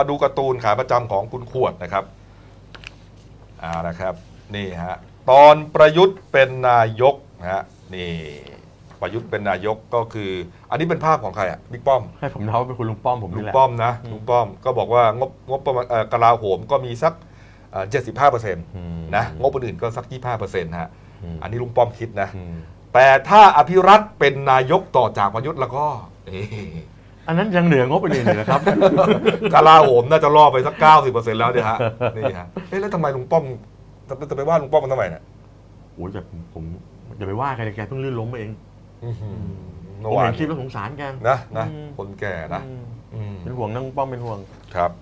มาดูการ์ตูนขาประจำของคุณขวดนะครับนะครับนี่ฮะตอนประยุทธ์เป็นนายกนะฮะนี่ประยุทธ์เป็นนายกก็คืออันนี้เป็นภาพของใครอ่ะบิ๊กป้อมให้ผมเดาเป็นคุณลุงป้อมผมลุนี่แหละงป้อมนะลุงป้อมก็บอกว่างบประมาณกลาโหมก็มีสัก75%นะงบอื่นก็สัก 25%ฮะอันนี้ลุงป้อมคิดนะแต่ถ้าอภิรัตน์เป็นนายกต่อจากประยุทธ์แล้วก็อันนั้นยังเหนืองบไปเลยนะครับกลาโหมน่าจะล่อไปสัก 90% แล้วเนี่ยฮะนี่ฮะแล้วทำไมลุงป้อมจะไปว่าลุงป้อมมันทำไมเนี่ยโอ้ยแต่ผมอย่าไปว่าใครเลยแกเพิ่งลื่นล้มเองผมเเห็นคลิปแล้วสงสารแกนะคนแก่นะเป็นห่วงนั่งป้อมเป็นห่วงครับ